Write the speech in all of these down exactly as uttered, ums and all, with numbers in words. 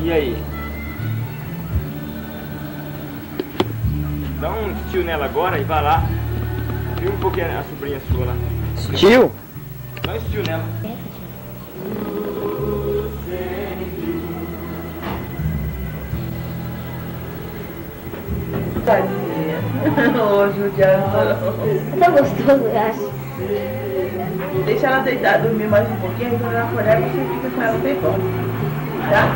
E aí? Dá um estilo nela agora e vai lá. Viu um pouquinho a sobrinha sua lá. Estilo? Dá um estilo nela. Tadinha. Ô, judiação. Tá gostoso, eu acho. Deixa ela deitar, dormir mais um pouquinho, aí quando ela acordar, você fica com ela um tempão. Tá?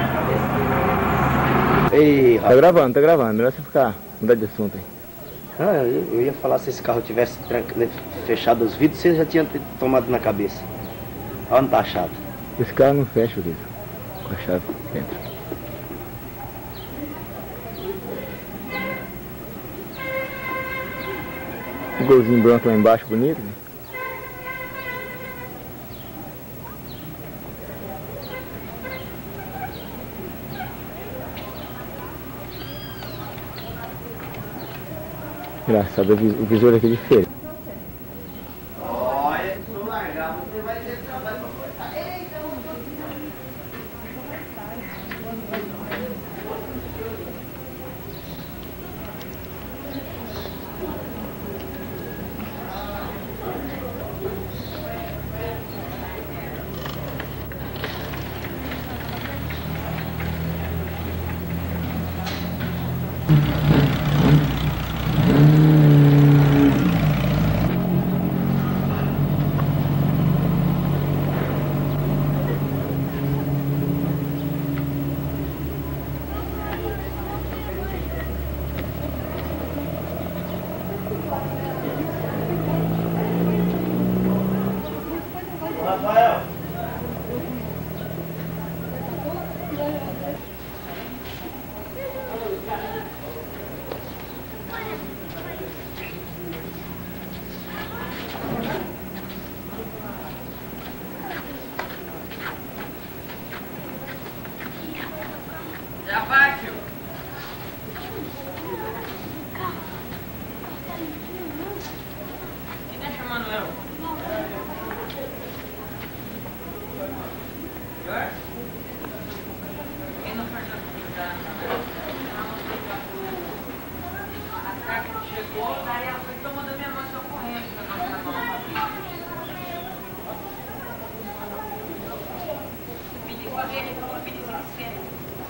Ei, Tá gravando, tá gravando. Melhor você ficar, mudar de assunto aí. ah, eu, eu ia falar, se esse carro tivesse tranca, né, fechado os vidros, você já tinha tomado na cabeça. Olha onde tá a chave. Esse carro não fecha o vidro. Com a chave dentro. O golzinho branco lá embaixo, bonito, né? Engraçado, o visor aqui é diferente. Olha, se eu largar, você vai ter trabalho pra cortar. Eita, Rafael! Já vai, tio. Quem tá chamando eu? Quem não faz a a carta chegou, daí ela foi tomando a minha mãe só correndo pra não ficar mal. Pedi pra ver, ele falou, pedi licença.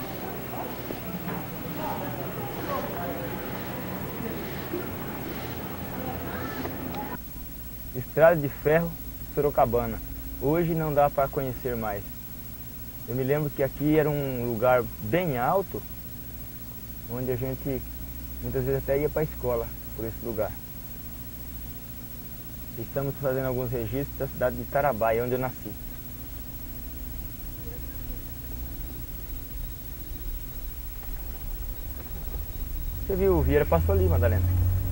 Estrada de Ferro, Sorocabana. Hoje não dá para conhecer mais. Eu me lembro que aqui era um lugar bem alto, onde a gente muitas vezes até ia para a escola por esse lugar. Estamos fazendo alguns registros da cidade de Tarabaia, onde eu nasci. Você viu, o Vieira passou ali, Madalena.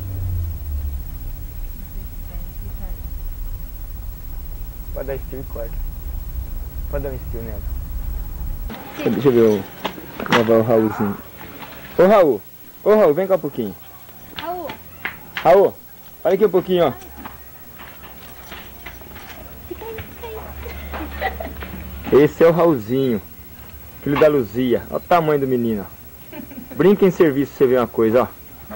Pode dar estilo e corta. Pode dar um estilo nela. Sim. Deixa eu ver o... gravar o Raulzinho. Ô Raul, ô Raul, vem cá um pouquinho. Raul. Raul, olha aqui um pouquinho, ó. Fica aí, fica aí. Esse é o Raulzinho, filho da Luzia. Olha o tamanho do menino, ó. Brinca em serviço pra você ver uma coisa, ó.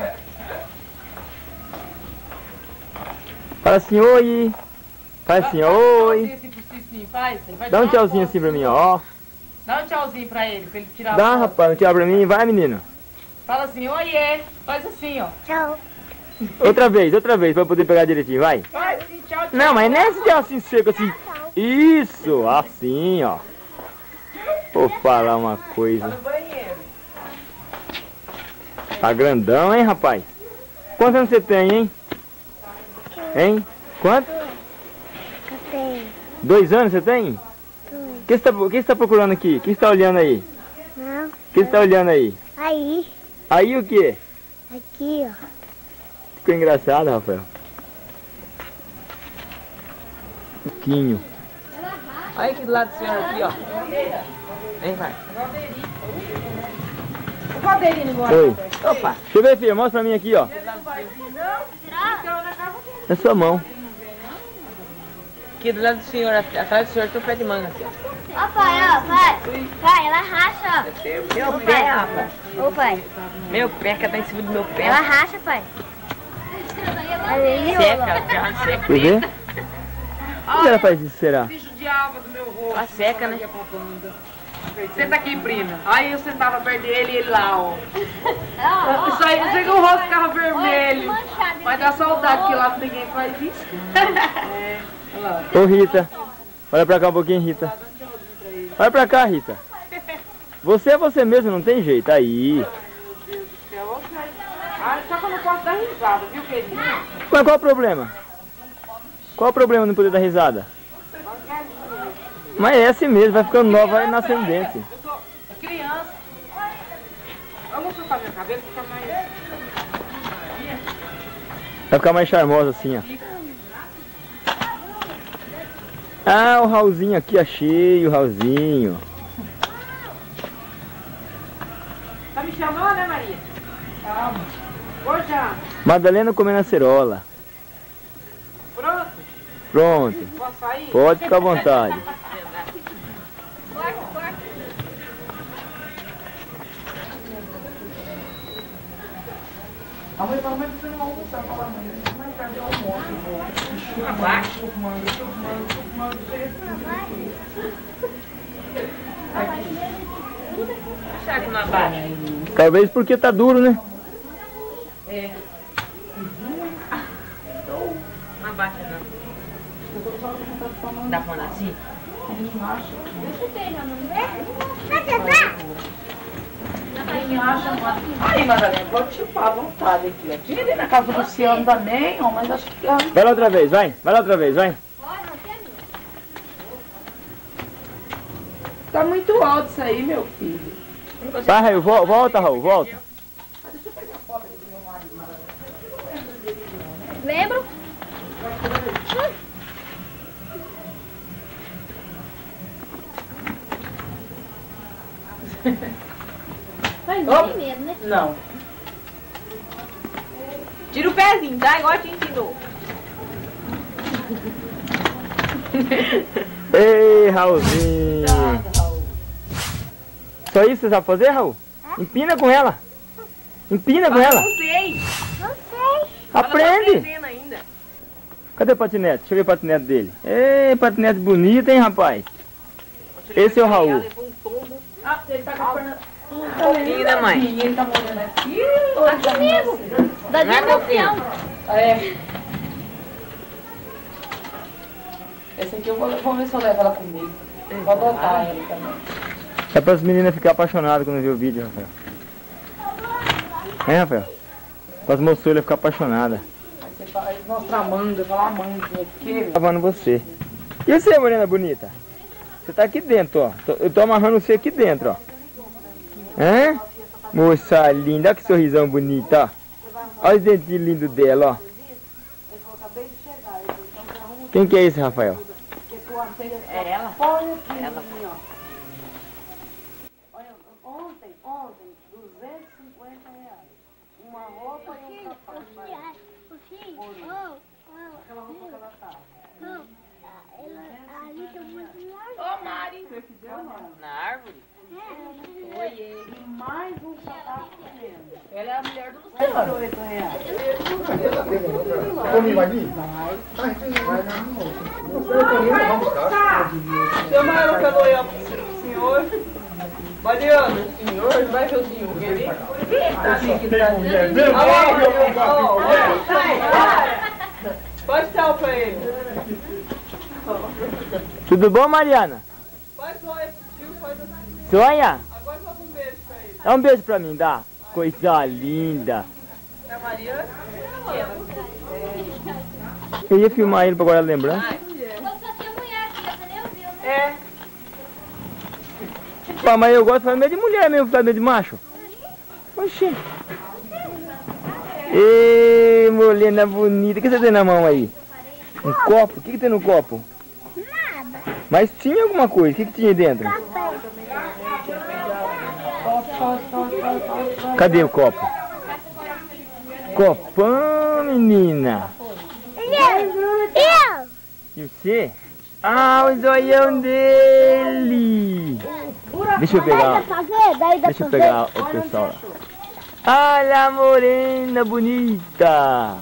Fala assim, oi. Faz assim, oi. Dá um tchauzinho assim pra mim, ó. Dá um tchauzinho pra ele, pra ele tirar Dá, a foto. rapaz, um tchau pra mim. Vai, menino. Fala assim, oiê. Faz assim, ó. Tchau. Outra vez, outra vez, pra eu poder pegar direitinho, vai. Vai, assim, tchau, tchau. Não, mas não é esse tchau assim seco assim. Isso, assim, ó. Vou falar uma coisa. No banheiro. Tá grandão, hein, rapaz? Quantos anos você tem, hein? Hein? Quanto? Eu tenho. Dois anos você tem? O que você tá, que você tá procurando aqui? O que você tá olhando aí? Não. O que você tá olhando aí? Aí. Aí o quê? Aqui, ó. Ficou engraçado, Rafael. Pouquinho. Olha aqui do lado do senhor aqui, ó. Vem, vai. O Valdeirinho embora. Oi. Opa. Deixa eu ver, filha. Mostra pra mim aqui, ó. É sua mão. Aqui do lado do senhor, atrás do senhor tem um pé de manga. Ó, pai, ó, pai. Pai, ela racha, Meu pé, rapaz. ó. Ô, pai. Meu pé, que tá em cima do meu pé. Ela racha, pai. Seca, já seca. Quer ver? Por que ela faz isso, será? Bicho de alva do meu rosto. Tá seca, né? Senta aqui, prima. Aí eu sentava perto dele e ele lá, ó. Isso aí, isso aí que o rosto ficava vermelho. Mas dá saudade que lá não ninguém faz isso. É, olha lá. Ô Rita, olha pra cá um pouquinho, Rita. Olha pra cá, Rita. Você é você mesmo, não tem jeito. Aí. Meu Deus do céu, você... Ah, só que eu não posso dar risada, viu, querido? Mas qual o problema? Qual o problema de não poder dar risada? Mas é assim mesmo, vai ficando nova, vai nascendo dente. Eu sou criança. Eu vou soltar minha cabeça, fica mais... Vai ficar mais charmosa assim, ó. Ah, o Raulzinho aqui, achei o Raulzinho. Tá me chamando, né, Maria? Calma. Vou já. Madalena comendo acerola. Pronto? Pronto. Posso sair? Pode ficar à vontade. A mãe fala, mas você não vai almoçar, fala, mãe, mas cadê o almoço? Abaixo. Será que não abaixa? Talvez porque tá duro, né? É. Não abaixa, não. Dá pra andar assim? Quem acha, aí, Madalena, pode chupar à vontade aqui, ó. Tinha ali na casa do Luciano também, ó, mas acho que... Vai lá outra vez, vai. Vai lá outra vez, vai. Tá muito alto isso aí, meu filho. Vai, Raul, vo- volta, Raul, volta. Lembra? Mas não tem medo, né? Não. Tira o pezinho, tá? Igual a gente ensinou. Ei, Raulzinho. Só isso você sabe fazer, Raul? Empina com ela. Empina com ela. Não sei. Não sei. Ela tá Aprende. aprendendo ainda. Cadê o patinete? Deixa eu ver o patinete dele. Ei, patinete bonito, hein, rapaz? Esse é o Raul. Levou um tombo. Ah, ele tá com a perna... Linda, mãe. Ele tá morando aqui. Tá comigo. Da Não é minha fofinho? opção. É. Essa aqui eu vou, vou ver se eu levo ela comigo. Vou adotar ela também. É para as meninas ficarem apaixonadas quando ver o vídeo, Rafael. É, Rafael? Para as moçoilas ficarem apaixonadas. Aí você fala, aí mostra a manga, fala a manga aqui. Lavando você. E você, morena bonita? Você tá aqui dentro, ó. Tô- Eu tô amarrando você aqui dentro, ó. Hã? Moça linda, olha que sorrisão bonito, ó. Olha os dentinhos lindos dela, ó. Quem que é esse, Rafael? É ela? Ela. Ontem, ontem, duzentos e cinquenta reais. Uma roupa e um sapato. O filho, oh, oh, Aquela roupa que ela tá. oh, ela, ali tem muito largo. Ô, Mari. Você fizer ou não? Na árvore? Oiê. E mais um sapato mesmo. Ela é a mulher do Luciano. oito reais. Seu Mário falou aí, ó, pro senhor. Mariana, senhor, vai ver o senhor. Quer ver? Tá assim que tá. Alô, pode tchau pra ele. Tudo bom, Mariana? Faz um oi pro tio, faz assim. Sonha? Agora só um beijo pra ele. Dá um beijo pra mim, dá. Coisa linda. É a Mariana? Eu ia filmar ele pra guardar a lembrança. Só tinha mulher aqui, você nem ouviu, né? É. Pá, mas eu gosto de fazer meio de mulher mesmo, fazer meio de macho. Oxê. Ê, morena bonita. O que você tem na mão aí? Um copo? O que, que tem no copo? Nada. Mas tinha alguma coisa. O que, que tinha aí dentro? Cadê o copo? Copão, menina. Eu? Eu? E você? Ah, o zoião dele! Deixa eu pegar. Deixa eu pegar o pessoal lá. Olha a morena bonita!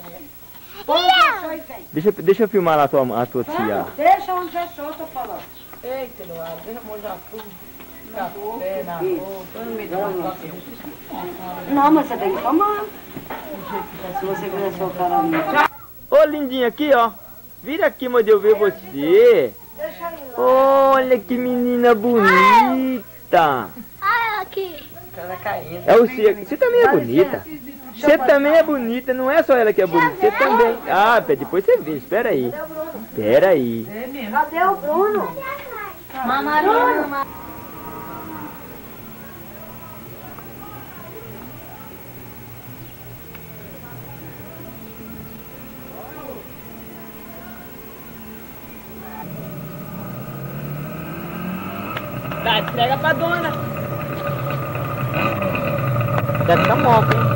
Deixa, deixa eu filmar lá a tua, a tua tia. Deixa onde já achou, tô falando. Eita, Eduardo, deixa eu molhar tudo. Café na roupa. Não, mas você tem que tomar. Se você quiser sua cara ali. Ô, lindinha, aqui, ó. Vira aqui, mas eu ver você. Olha que menina bonita. Olha aqui. É o Cia. Você também é bonita. Você também é bonita, não é só ela que é bonita. Você também. Ah, depois você vê. Espera aí. Espera aí. Cadê o Bruno? Mamarona. Tá, entrega pra dona. Deve ficar moca, hein?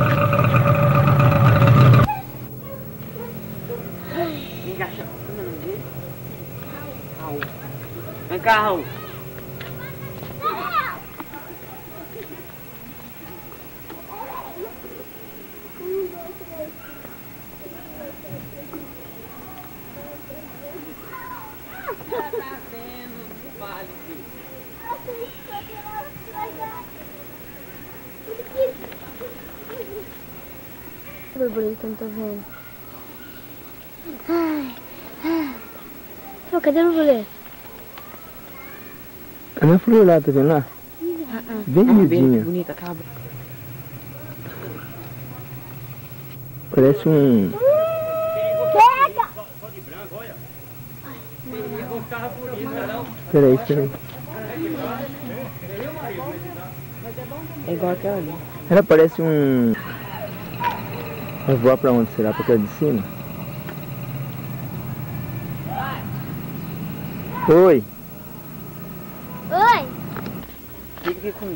Vem cá, chama. Como é o nome dele? Raul. Vem cá, Raul. O borboleta que eu não tô vendo. Ai, ai. Pô, cadê o borboleta? A minha flor lá, tá vendo lá? Bem miudinha. Bonita, cabra. Parece um... Pega! Peraí, peraí. É igual aquela ali. Ela parece um... Vai voar pra onde será? Pra aquela de cima? Oi! Oi! Fica aqui comigo.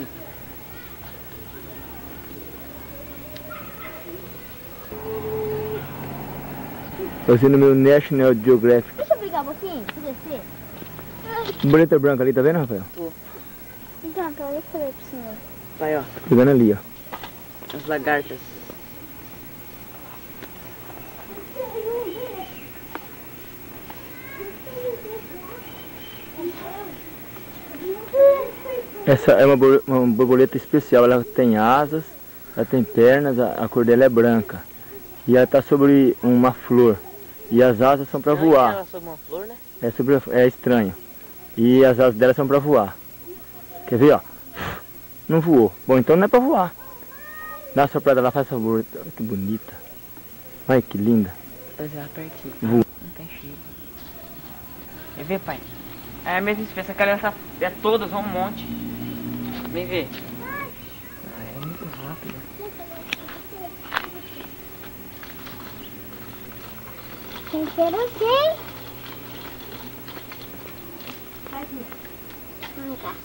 Você no meu National Geographic. Deixa eu brigar um pouquinho, pra descer. Borboleta branca ali, tá vendo, Rafael? Então, aquela eu falei pro senhor. Vai, ó. Pegando ali, ó. As lagartas. Essa é uma, bor- uma borboleta especial, ela tem asas, ela tem pernas, a, a cor dela é branca. E ela está sobre uma flor. E as asas são para voar. Ela sobre uma flor, né? É, sobre, a- é estranho. E as asas dela são para voar. Quer ver, ó? Não voou. Bom, então não é para voar. Dá uma soprada lá, faz favor. Que bonita. Olha que linda. Mas ela pertinho. Voa. Não tem cheiro. Quer ver, pai? É a mesma espécie, aquela essa, é todas, um monte. Vem ver. Ah, é muito rápida. Tem que ser assim. Vem cá.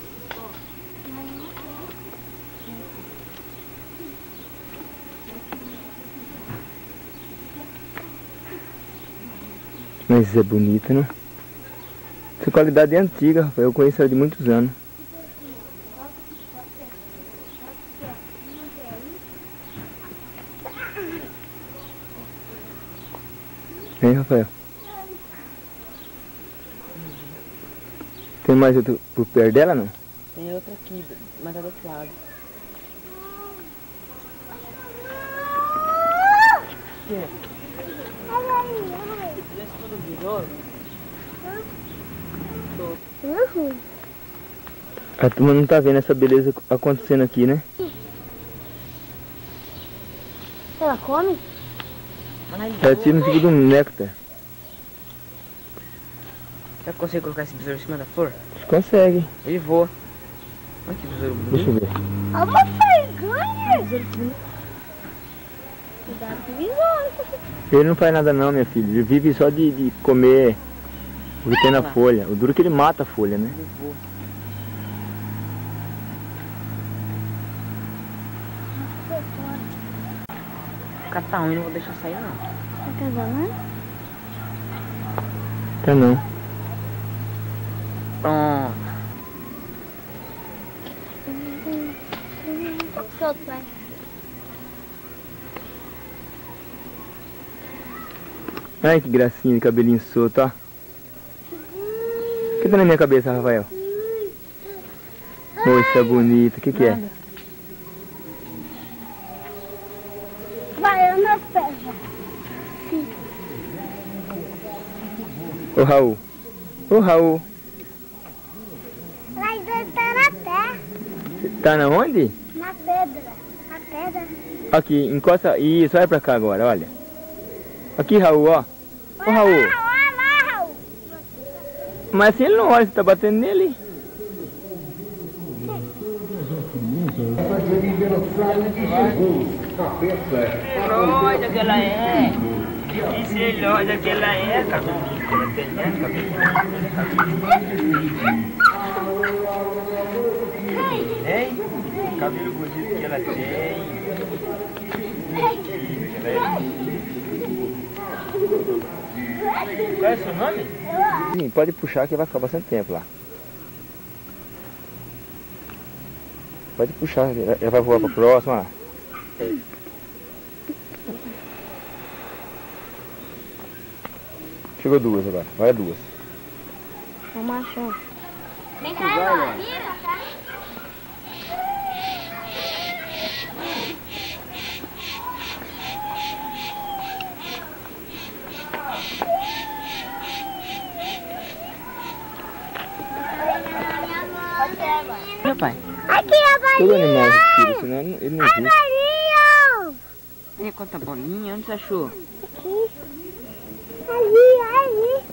Mas é bonita, né? Essa qualidade é antiga, Rafael. Eu conheço ela de muitos anos. Hein, Rafael? Tem mais outro por perto dela, não? Tem outra aqui, mas é do outro lado. O que é? Olha aí, olha aí. Esse todo besouro? Uhum. A turma não tá vendo essa beleza acontecendo aqui, né? Ela come? Ela tira um tipo de um néctar. Será que consigo colocar esse besouro em cima da flor? Consegue. Ele voa. Olha que besouro bonito. Deixa eu ver. Olha uma vergonha. Cuidado com o besouro. Ele não faz nada não, minha filha. Ele vive só de, de comer o que tem na folha. O duro é que ele mata a folha, né? Ele voa. O cara tá ruim, não vou deixar sair não. Tá casando? Tá não. Pronto. Solto, pai. Ai, que gracinha de cabelinho solto, ó. O que tá na minha cabeça, Rafael? Moça bonita, o que que é? Vai, eu não pego. Ô Raul. Ô Raul. Lá dentro tá na terra. Tá na onde? Na pedra. Na pedra. Aqui, encosta. Isso, olha pra cá agora, olha. Aqui, Raul, ó. Ô Raul. Olha lá, Raul. Mas se ele não olha, você tá batendo nele. Olha que ela é. Que se olha que ela é, cabelinho. Ela tem, né, cabelinho? Hein? Cabelo bonito que ela tem. Qual é o seu nome? Sim, pode puxar que vai ficar bastante tempo lá. Pode puxar, ela vai voar pra próxima lá. Chegou duas agora, vai duas. Vamos achar. Vem cá, irmão. Vira, tá? Meu pai. Aqui é a bolinha. Todo animal respira, senão ele não A existe. bolinha. E quanta bolinha? Onde você achou? Aqui. Ali, ali.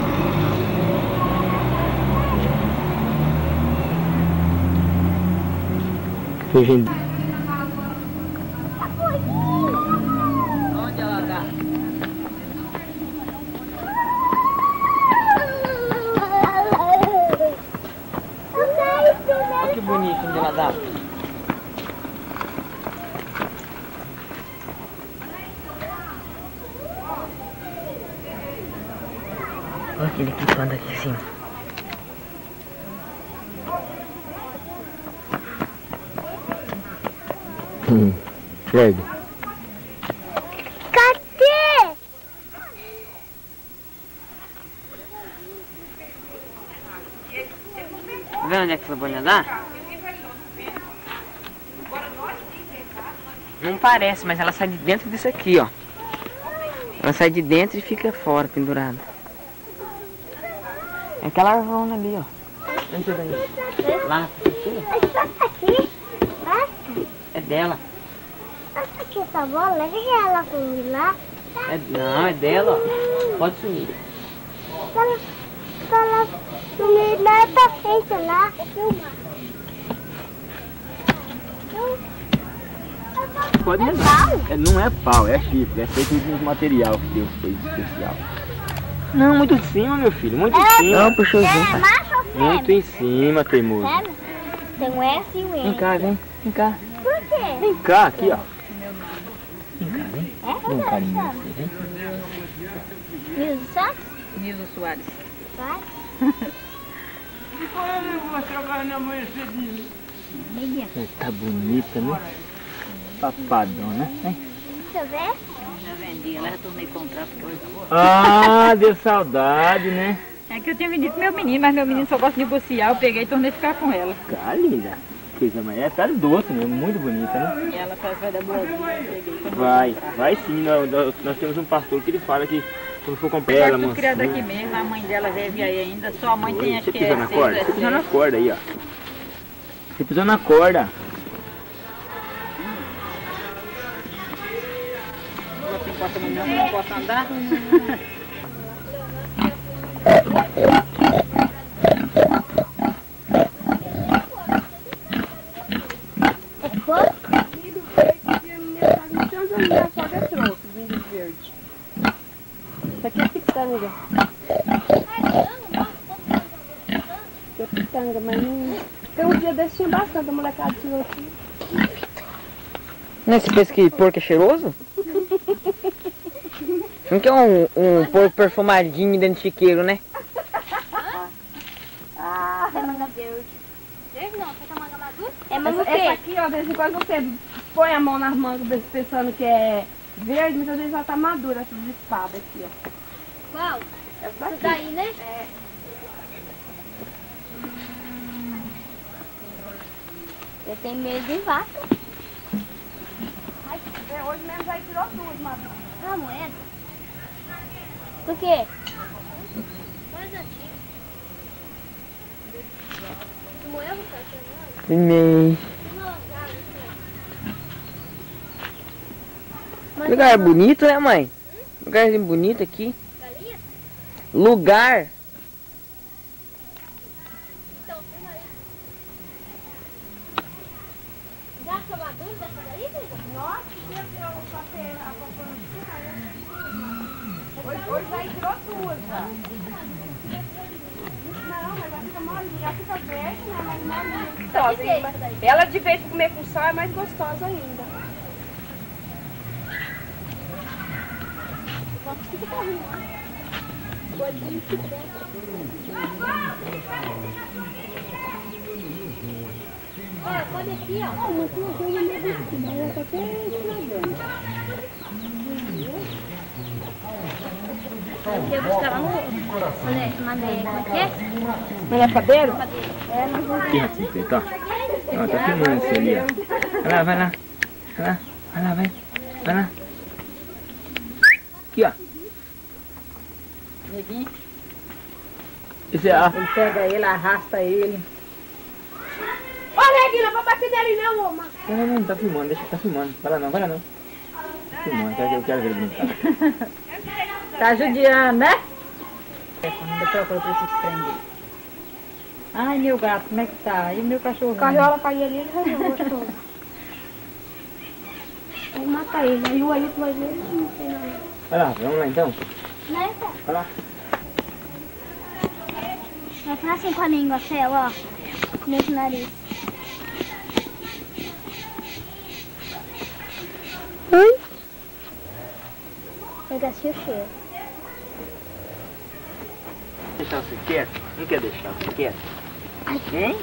Feijão. Onde ela tá? Olha que bonito onde ela dá. Olha aquele picando aqui em cima. Hum, Fred. Cadê? Vê onde é que essa bolinha dá? Não parece, mas ela sai de dentro disso aqui, ó. Ela sai de dentro e fica fora, pendurada. É aquela arvona ali, ó. Onde você vai? Lá na professora? Essa aqui. Essa. É dela. Essa aqui, essa bola. Leve ela pra mim lá. É, não, é dela, ó. Pode sumir. Se ela, se ela sumir lá pra frente, lá. Filma. Pode É levar. pau? É, não é pau, é chifre. É feito de um material que Deus fez especial. Não, muito em cima, meu filho, muito em cima. Não, puxou É junto. macho ou fêmea? Muito em cima, teimoso. Fêmea? Tem um S e um Vem N. cá, vem. Vem cá. Por quê? Vem cá, aqui, ó. Vem cá, vem. É? Vem, carinho, vem. Nilson Santos? Nilson Soares. Vai. Tá bonita, né? Papadona, né? Deixa eu ver. Já vendi, ela já tornei comprar porque hoje. Ah, deu saudade, né? É que eu tinha vendido pro meu menino, mas meu menino só gosta de negociar, eu peguei e tornei ficar com ela. Tá linda. Coisa mais. É, tá doce mesmo, muito bonita, né? E ela parece que vai dar boazinha, eu peguei. Quando Vai, vai sim. Nós, nós- nós temos um pastor que ele fala que quando for comprar ela, tudo criado mansinha. aqui mesmo, a mãe dela vive aí ainda, só a mãe tem acho Você que pisou é na seis, corda? é Você pisou na sete. corda aí, ó. Você pisou na corda. Ela tem quatro anos, não posso andar. Isso aqui é pitanga. Isso é pitanga, mas não... Tem um dia desse tinha bastante, a molecada tirou aqui. Não é esse pensa que porco é cheiroso? Não quer um, um porco perfumadinho dentro de chiqueiro, né? Ah, Verde não, você tá manga madura? É, mas essa, essa aqui, ó, de vez em quando você põe a mão nas mangas pensando que é verde, muitas vezes ela tá madura, essa de espada aqui, ó. Qual? Essa daqui. Isso daí, né? É. Eu tenho medo de vaca. Ai, hoje mesmo já tirou duas, maduras. Ah, moeda? Por quê? Mais antigo. Moeda, tá? Nem. Lugar bonito, né, mãe? Lugarzinho bonito aqui. Galinha? Lugar. Então, filma aí. Já sou maduro dessa daí, filha? Nossa, eu passei a Hoje, hoje já tirou duas, já. Não, mas ela fica molinha, ela fica verde, né? Mas molinha. Então, Que jeito daí? ela de vez de comer com sal é mais gostosa ainda. Olha, pode aqui, ó. Ah, mas não tem uma medo aqui, mas ela tá até estragando. Eu quero buscar lá no... Mané, mané, como é que é? Mané padeiro? É, mas não Aqui, assim, feito, ó. Ó, tá filmando isso ali, ó. Vai lá, vai lá. Vai lá, vai lá, vai. Vai lá. Aqui, ó. Neguinho, Esse é a... ele pega ele, arrasta ele. Ô, Neguinho, não vou bater nele não, ô, Marcos. Não, não, não, tá filmando, deixa, tá filmando. Vai lá não, vai lá não. Tá filmando, eu quero, eu quero ver ele brincar. Tá judiando, né? É, quando eu procuro pra esse prender. Ai, meu gato, como é que tá? E o meu cachorro? Carriola pra ele, ele vai ver gostoso. Vou matar ele, aí o Ailton vai ver, ele não tem nada. Vai lá, vamos lá então. Nessa? Vai lá. Vai falar assim com a língua, Céu, ó. Nesse nariz. Oi? Pega assim o cheiro. Deixar você quieto? Não quer deixar você quieto? Hein?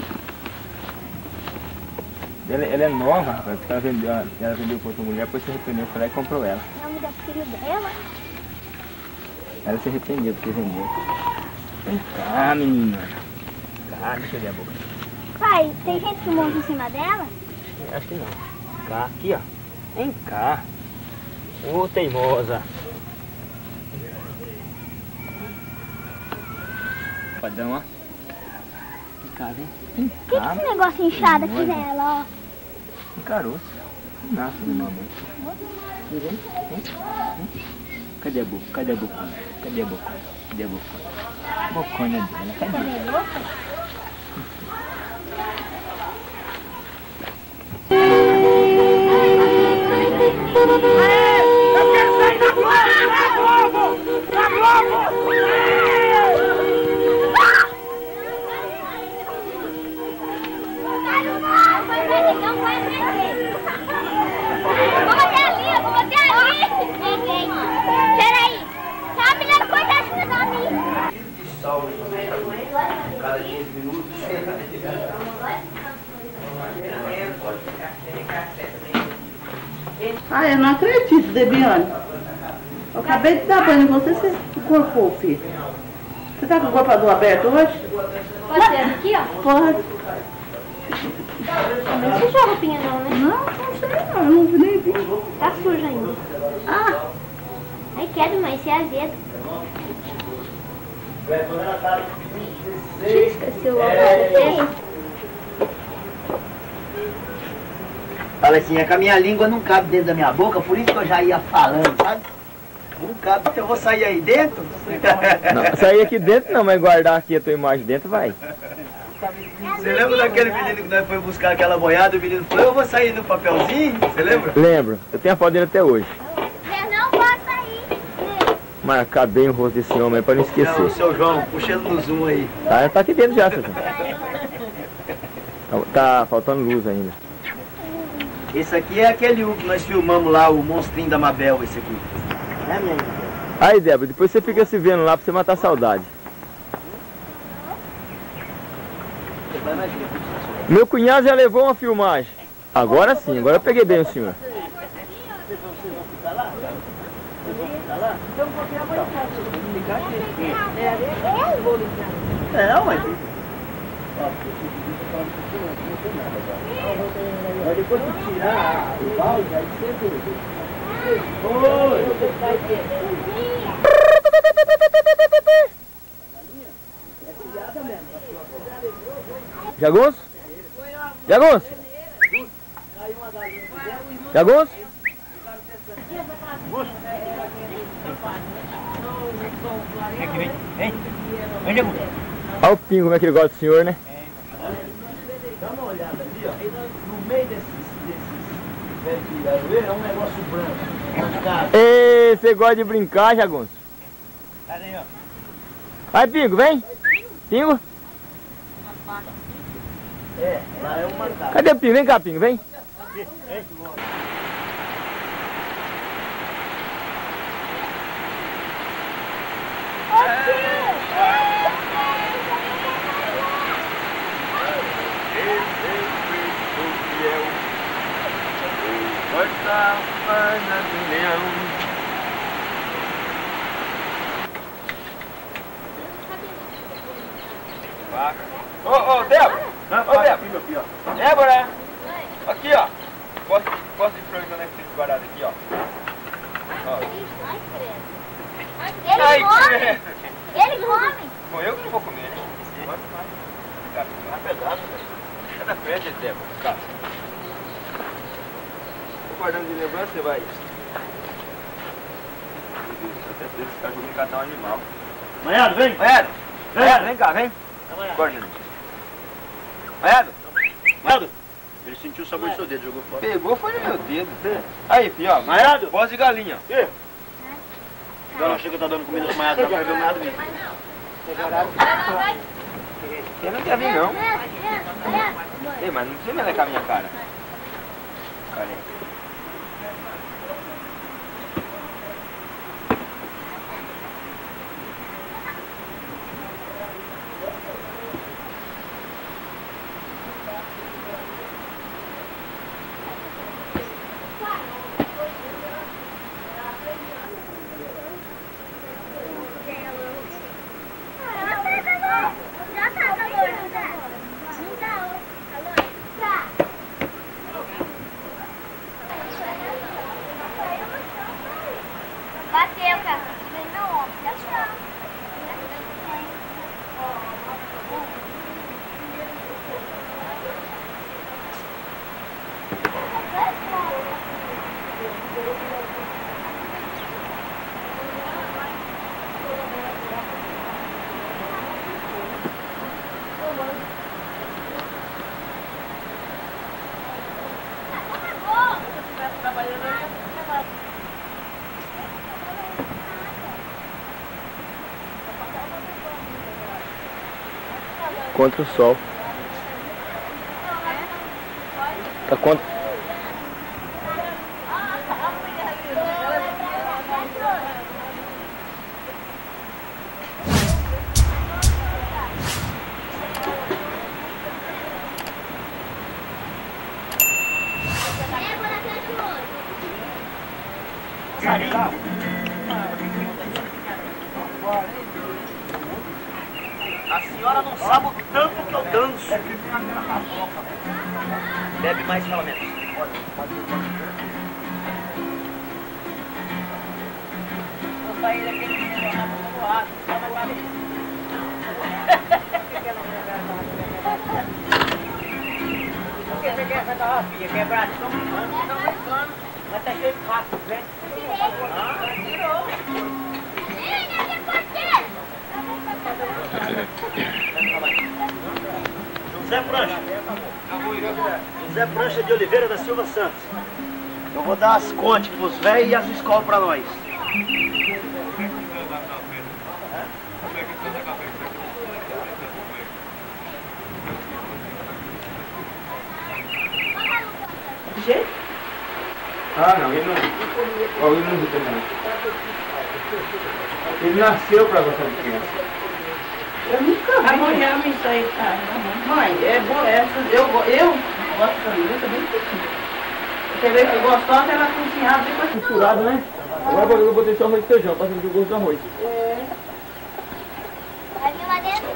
Ela, ela é nova, rapaz, porque ela vendeu, ela vendeu pra outra mulher, depois se arrependeu, foi lá e comprou ela. O nome da filha dela? Ela se arrependeu porque vendeu. Vem cá, menina. Cá, deixa eu ver a boca. Pai, tem gente que monta em cima dela? Acho que não. Cá, aqui, ó. Vem cá. Ô, teimosa. Padrão, ó. Vem cá, vem. Vem O que, que cá. esse negócio inchado aqui Teimosa. nela, Um caroço. Nasce no mamãe. Vem, vem, vem. Cadê a boca? Cadê a bocona? Cadê a bocona? Cadê a bocona? Bocona dela, ó? cadê? Cadê louca? Eu quero sair da Globo! Da Globo! Da Globo! Vai, vai, não vai aprender. Vou bater ali, eu vou bater ali. Ninguém. Peraí. Tá, menina, pode ajudar a mim. Salve. Cada quinze minutos. Ah, eu não acredito, Debiane. Eu acabei de dar banho em você, você corpou, filho. Você tá com o corpador aberto hoje? Pode ser aqui, ó? Pode. Não suja a roupinha não, né? Não, não sei não, eu não nem vi. Tá suja ainda. Ah, Ai, quero, mas isso é azedo. Esqueci o óculos. Fala assim, é que a minha língua não cabe dentro da minha boca, por isso que eu já ia falando, sabe? Não cabe, eu vou sair aí dentro? Não, sair aqui dentro não, mas guardar aqui a tua imagem dentro vai. Você lembra daquele menino que nós fomos buscar aquela boiada, o menino falou, eu vou sair no papelzinho, você lembra? Lembro, eu tenho a foto dele até hoje. Eu não posso sair. Marcar bem o rosto desse homem para não esquecer. Não, seu João, puxa ele no zoom aí. Tá, tá aqui dentro já, seu João. Tá faltando luz ainda. Esse aqui é aquele que nós filmamos lá, o monstrinho da Mabel, esse aqui. É, minha irmã? Aí, Débora, depois você fica se vendo lá pra você matar a saudade. Você vai Meu cunhado já levou uma filmagem. Agora sim, agora eu peguei bem o senhor. Não, mas... Mas depois de tirar o balde, aí sempre... Jagunço? Jagunço? Jagunço? Vem, vem, Jagunço. Olha o pingo, como é que ele gosta do senhor, né? Dá uma olhada ali, ó. No meio desses, desses pés de aroeira é um negócio branco. Ê, você gosta de brincar, Jagunço? Cadê, ó? Vai, pingo, vem. Pingo. É, lá é uma casa. Cadê o pingo? Vem cá, pingo, vem. Ô, ô, Débora! Ô, Débora! Débora! Aqui, ó! Posso, posso de frango, onde é que fica guardado aqui, ó? Ó. Ele Ai, come! que... Ele come! Bom, eu que não vou comer, né? Cara, tá pedaço, velho. É da frente, Débora, cara. Tô guardando de lembrança, você vai... Até se esse cachorro me catar um animal. Maiado, vem! Maiado! Maiado, vem cá, vem! Guarda. Maiado! Maiado! Ele sentiu o sabor do seu dedo, jogou fora. Pegou, foi no meu dedo. Aí, filho, ó. Maiado! Voz de galinha, ó. E? Agora chega tá dando comida pro Maiado, não vai ver nada mesmo. Ele não quer vir, não. Ei, mas não precisa melecar a minha cara. Careca. Bateu, cara. Meu ombro, já está. Contra o sol. Tá contra... A senhora não sabe o tanto que eu danço. Bebe mais, pelo menos. Vou sair daquele menino lá do lado, só vai pra mim. Por que você quer essa garrafinha quebrada? Estão brincando, estão brincando. Mas tá cheio de rato, vem. Ah, tirou. José Prancha. José Prancha de Oliveira da Silva Santos. Eu vou dar as contas pros velhos e as escolas pra nós. De jeito? Ah, não, ele não... Oh, ele não viu também. Ele nasceu pra gostar de criança. Eu nunca vi. Amanhã me sai. Mãe, é boa essa. Eu, eu gosto dessa linguiça bem pequena. Quer ver que eu gostosa, ela cozinhada depois. Misturado, né? Agora eu botei só arroz e feijão, pra sentir o gosto do arroz. É. Vai vir lá dentro.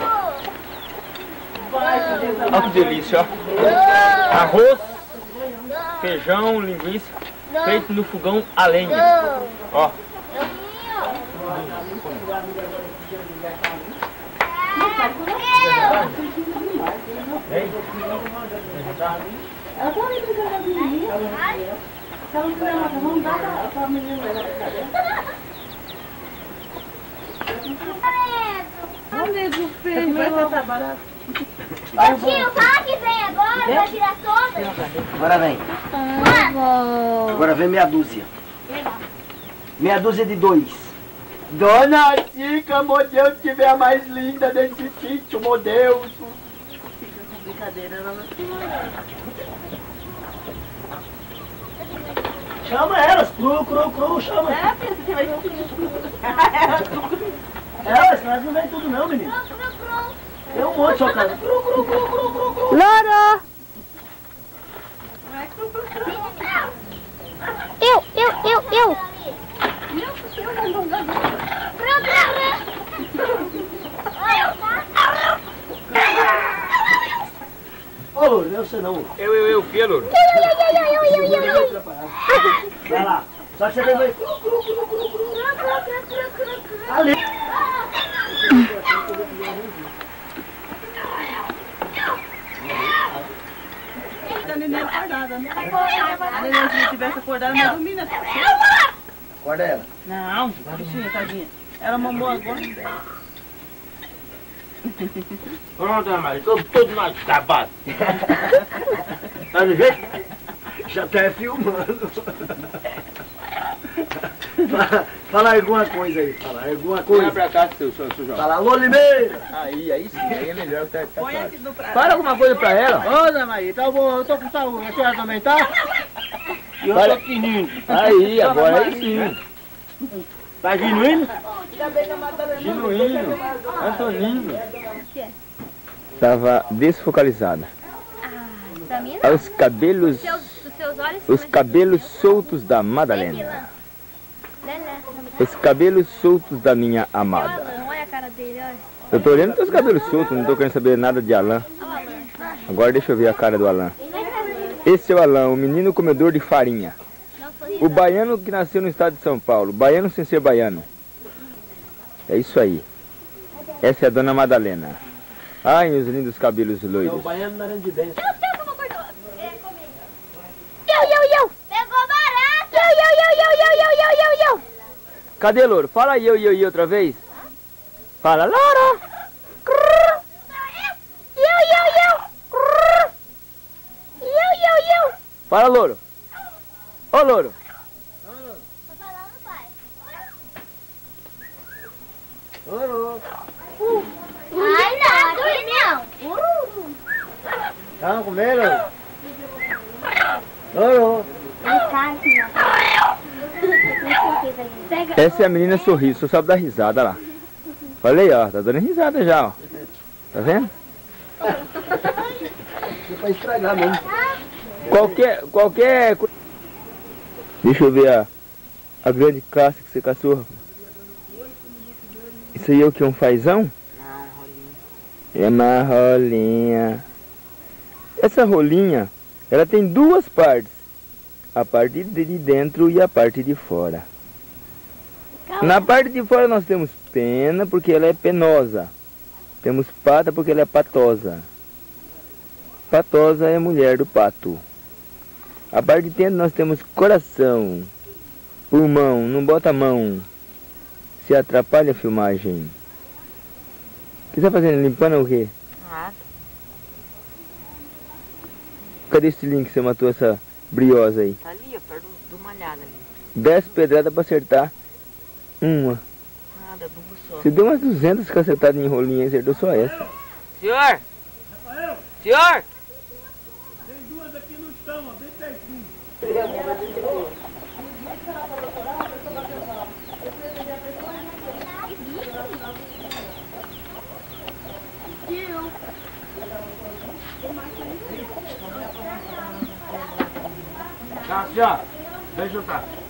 Olha que delícia, ó. Arroz, feijão, linguiça, feito no fogão a lenha. Ó. Ela tá ali brincando com a menina. Se ela não quiser nada, não dá pra menina ela ficar dentro. Olha do feio, Vai estar barato. Ô tio, fala que vem agora, vai tirar todas. Agora vem. Agora vem meia dúzia. Meia dúzia de dois. Dona Chica, meu Deus, tiver a mais linda desse sítio, meu Deus. Brincadeira, ela não. Chama elas, cru, cru, cru, chama. É, pensa que vai junto. Elas, mas não vem tudo não, menino. Tem um monte só casa. Cru, cru, cru, cru, cru, cru. Loro! Eu, eu, eu, eu. Ô, Louro, não é você não. Eu, eu, eu, o que, Louro? Eu, eu, eu, eu, eu, eu, eu, eu. Vai lá. Só que você vem, vai. Cru, cru, cru, cru, cru. Ali. A neném acordada, né? A neném se tivesse acordado, não dormia, né? Acorda ela. Não, bichinha, tadinha. Ela mamou agora. Pronto, Dona Maria, tô todo mais acabado. Tá no jeito? Já tá filmando. Fala, fala alguma coisa aí, fala alguma Vem coisa. pra cá, seu, seu, seu João. Fala, alô, Limeira. Aí, aí sim, aí é melhor que tá, tá Põe claro. aqui no prato. Fala alguma coisa pra ela. Ô, Dona Maria, tá bom, eu tô com saúde. A senhora também tá? E eu Fala. tô fininho. Aí, agora aí sim. Tá genuíno? Genuíno, Antonino. Estava desfocalizada. Pra mim não. Os cabelos, Seus, os seus olhos os cabelos soltos da Madalena. Os cabelos soltos da minha amada. Alan, olha a cara dele, olha. Eu tô olhando os cabelos soltos, não tô querendo saber nada de Alan. Olha o Alan. Agora deixa eu ver a cara do Alan. Esse é o Alan, o menino comedor de farinha. O baiano que nasceu no estado de São Paulo. Baiano sem ser baiano. É isso aí. Essa é a dona Madalena. Ai, meus lindos cabelos loiros. baiano na de bem. Eu, eu, eu. Pegou barato. Eu, eu, eu, eu, eu, eu, eu, eu, eu. Cadê, louro? Fala aí, eu, eu, eu, outra vez. Fala, louro. Eu, eu, eu. Eu, eu, eu. Fala, louro. Ô, louro. Tô falando, pai. Louro. Ai, não, aqui não. Tá comendo? Louro. Essa é a menina sorriso, só sabe dar risada lá. Olha aí, ó, tá dando risada já, ó. Tá vendo? Isso é pra estragar mesmo. Qualquer, qualquer... co- Deixa eu ver a, a grande caça que você caçou, rapaz. Isso aí é o que? Um fazão? Não, rolinho. É uma rolinha. Essa rolinha, ela tem duas partes. A parte de dentro e a parte de fora. Na parte de fora nós temos pena porque ela é penosa. Temos pata porque ela é patosa. Patosa é a mulher do pato. A parte de dentro nós temos coração, pulmão, não bota a mão. Se atrapalha a filmagem. O que você está fazendo? Limpando o quê? Nada. Cadê esse link que você matou essa briosa aí? Tá ali, ó, perto do, do malhado ali. Dez pedradas para acertar uma. Nada, duas só. Você deu umas duzentas cacetadas em rolinha e acertou só essa. Senhor! Senhor! Tem duas aqui no chão, ó, bem pertinho. Cássia, vem juntar.